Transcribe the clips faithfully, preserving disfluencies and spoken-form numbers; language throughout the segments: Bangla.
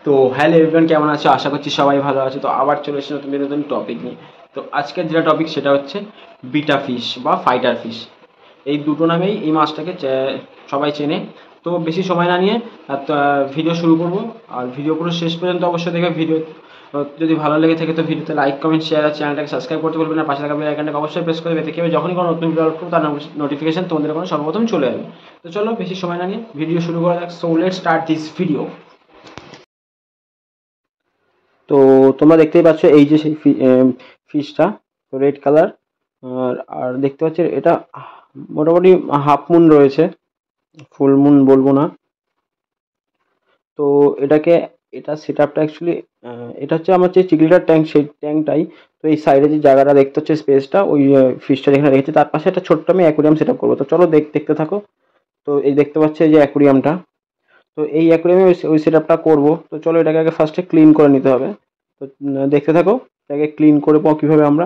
তো হ্যালো এভরিওয়ান, কেমন আছো? আশা করছি সবাই ভালো আছে। তো আবার চলে এসেছি নতুন নতুন টপিক নিয়ে। তো আজকের যেটা টপিক সেটা হচ্ছে বিটা ফিশ বা ফাইটার ফিশ। এই দুটো নামেই এই মাছটাকে চে- সবাই চেনে। তো বেশি সময় না নিয়ে ভিডিও শুরু করব। আর ভিডিও পুরো শেষ পর্যন্ত অবশ্যই দেখবে। ভিডিও যদি ভালো লেগে থাকে তো ভিডিওতে লাইক কমেন্ট শেয়ার আর চ্যানেলটাকে সাবস্ক্রাইব করতে বলবেন না। পাশে থাকা বেল আইকনটাকে অবশ্যই প্রেস করে দেবে, দেখে যখনই কোনো নতুন ভিডিও আপলোড করবো তার নোটিফিকেশন তোমাদের কোনো সর্বপ্রথম চলে যাবে। তো চলো বেশি সময় না নিয়ে ভিডিও শুরু করা যাক। So let's start this video. তো তোমরা দেখতেই পাচ্ছ এই যে সেই ফিশটা, তো রেড কালার। আর আর দেখতে পাচ্ছ এটা মোটামুটি হাফ মুন রয়েছে, ফুল মুন বলবো না। তো এটাকে এটা সেট আপটা অ্যাকচুয়ালি এটা হচ্ছে আমার যে চিকলিটার ট্যাঙ্ক, সেই ট্যাঙ্কটাই। তো এই সাইডে যে জায়গাটা দেখতে হচ্ছে স্পেসটা, ওই ফিশটা যেখানে রেখেছে তার পাশে একটা ছোট্ট আমি অ্যাকুরিয়াম সেট আপ করবো। তো চলো দেখ দেখতে থাকো। তো এই দেখতে পাচ্ছ এই যে অ্যাকুরিয়ামটা, তো এই অ্যাকুরিয়ামে ওই ওই সেট আপটা করবো। তো চলো এটাকে আগে ফার্স্টে ক্লিন করে নিতে হবে। তো উম, দেখতে থাকো এটাকে ক্লিন করে পাবো কীভাবে আমরা।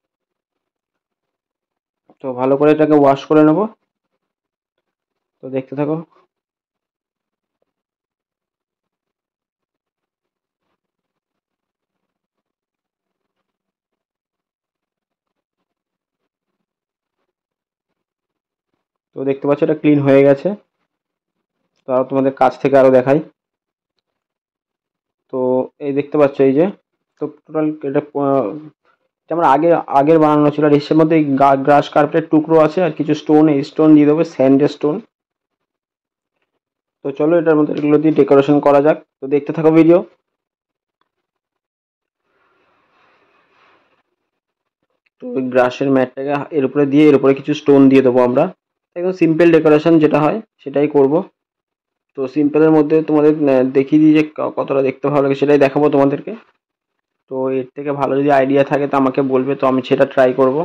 তো ভালো করে এটাকে ওয়াশ করে নেবো। তো দেখতে থাকো। তো দেখতে পাচ্ছ এটা ক্লিন হয়ে গেছে। তো আরো তোমাদের কাছ থেকে আরো দেখাই। তো এই দেখতে পাচ্ছ এই যে, তো টোটাল এটা আহ, এটা আমার আগে আগের বানানো ছিল। আর এর মধ্যে গ্রাস কার্পেটের টুকরো আছে আর কিছু স্টোন, এই স্টোন দিয়ে দেবো, স্যান্ডের স্টোন। তো চলো এটার মধ্যে এগুলো দিয়ে ডেকোরেশন করা যাক। তো দেখতে থাকো ভিডিও। তো ওই গ্রাসের ম্যাটটাকে এর উপরে দিয়ে এর উপরে কিছু স্টোন দিয়ে দেবো আমরা। একদম সিম্পল ডেকোরেশন যেটা হয় সেটাই করব। তো সিম্পলের মধ্যে তোমাদের আহ, দেখিয়ে দিই যে ক- কতটা দেখতে ভালো লাগে, সেটাই দেখাবো তোমাদেরকে। তো এর থেকে ভালো যদি আইডিয়া থাকে তো আমাকে বলবে, তো আমি সেটা ট্রাই করব।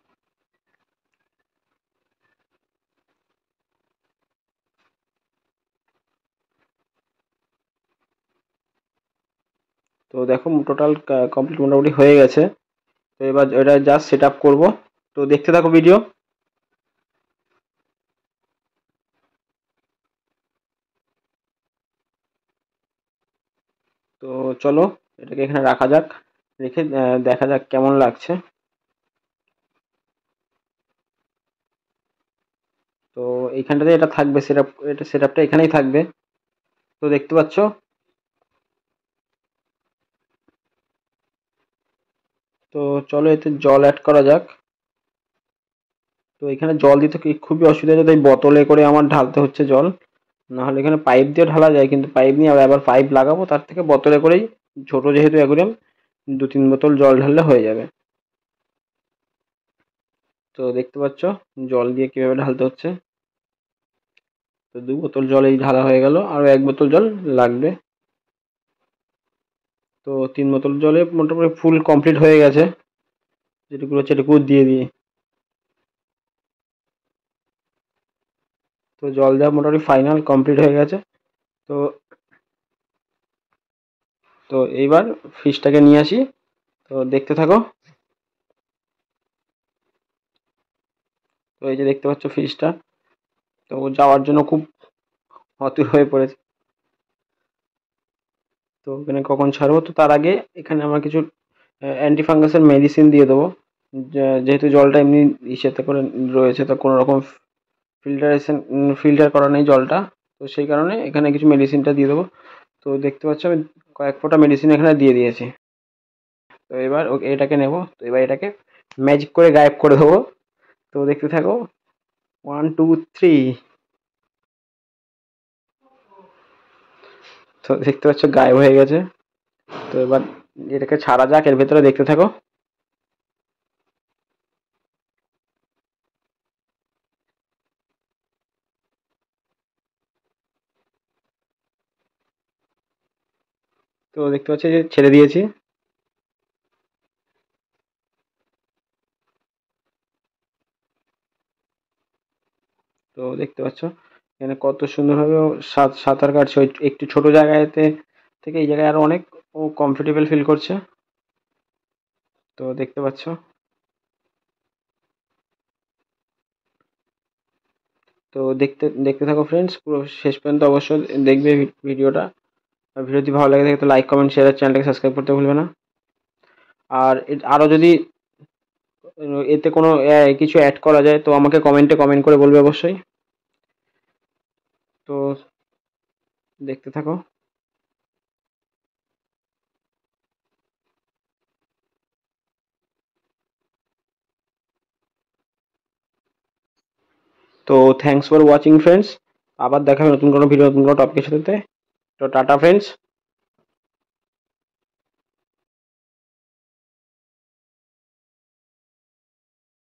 তো দেখো টোটাল কমপ্লিট মোটামুটি হয়ে গেছে। তো এবার এটা জাস্ট সেট আপ করবো। তো দেখতে থাকো ভিডিও। তো চলো এটাকে এখানে রাখা যাক, রেখে আহ, দেখা যাক কেমন লাগছে। তো এইখানটাতে এটা থাকবে সেট আপ, এটা সেট আপটা এখানেই থাকবে। তো দেখতে পাচ্ছ। তো চলো এতে জল অ্যাড করা যাক। তো এখানে জল দিতে কি খুবই অসুবিধা হচ্ছে, তাই বোতলে করে আমার ঢালতে হচ্ছে জল। নাহলে এখানে পাইপ দিয়ে ঢালা যায়, কিন্তু পাইপ নিয়ে আবার আবার পাইপ লাগাবো, তার থেকে বোতলে করেই, ছোট যেহেতু অ্যাকুরিয়াম, দু তিন বোতল জল ঢাললে হয়ে যাবে। তো দেখতে পাচ্ছ জল দিয়ে কিভাবে ঢালতে হচ্ছে। তো দু বোতল জল এই ঢালা হয়ে গেল, আরো এক বোতল জল লাগবে। তো তিন বোতল জলে মোটামুটি ফুল কমপ্লিট হয়ে গেছে। যেটুকু হচ্ছে এটুকু দিয়ে দিই। তো জল দেওয়া মোটামুটি ফাইনাল কমপ্লিট হয়ে গেছে। তো তো এইবার ফিশটাকে নিয়ে আসি। তো দেখতে থাকো। তো এই যে দেখতে পাচ্ছ ফিশটা, তো ও যাওয়ার জন্য খুব অতুর হয়ে পড়েছে। তো ওখানে কখন ছাড়বো, তো তার আগে এখানে আমরা কিছু অ্যান্টি ফাঙ্গাসের মেডিসিন দিয়ে দেবো। যে- যেহেতু জলটা এমনি ইসেতে করে রয়েছে, তো কোনো রকম ফিল্টারেশন ফিল্টার করা নেই জলটা। তো সেই কারণে এখানে কিছু মেডিসিনটা দিয়ে দেবো। তো দেখতে পাচ্ছ আমি কয়েক ফোঁটা মেডিসিন এখানে দিয়ে দিয়েছি। তো এবার ও- এটাকে নেব। তো এবার এটাকে ম্যাজিক করে গায়েব করে দেবো। তো দেখতে থাকো। One two three. তো দেখতে পাচ্ছ গায়েব হয়ে গেছে। তো এবার এটাকে ছাড়া যাক, এর ভেতরে দেখতে থাকো। তো দেখতে পাচ্ছি যে ছেড়ে দিয়েছি। তো দেখতে পাচ্ছ এখানে কত সুন্দরভাবে ও সাঁত সাঁতার কাটছে। ওই একটু ছোট জায়গাতে থেকে এই জায়গায় আরো অনেক ও কমফোর্টেবল ফিল করছে। তো দেখতে পাচ্ছ। তো দেখতে দেখতে থাকো ফ্রেন্ডস, পুরো শেষ পর্যন্ত অবশ্যই দেখবে ভিডিওটা। আর ভিডিওটি ভালো লাগে থাকে তো লাইক কমেন্ট শেয়ার আর চ্যানেলটাকে সাবস্ক্রাইব করতে ভুলবে না। আর এ- আরো যদি উম, এতে কোনো আহ, কিছু অ্যাড করা যায় তো আমাকে কমেন্টে কমেন্ট করে বলবে অবশ্যই। তো দেখতে থাকো। তো থ্যাঙ্কস ফর ওয়াচিং ফ্রেন্ডস। আবার দেখা হবে নতুন কোনো ভিডিও নতুন কোনো টপিকের সাথে। তো টাটা ফ্রেন্ডস।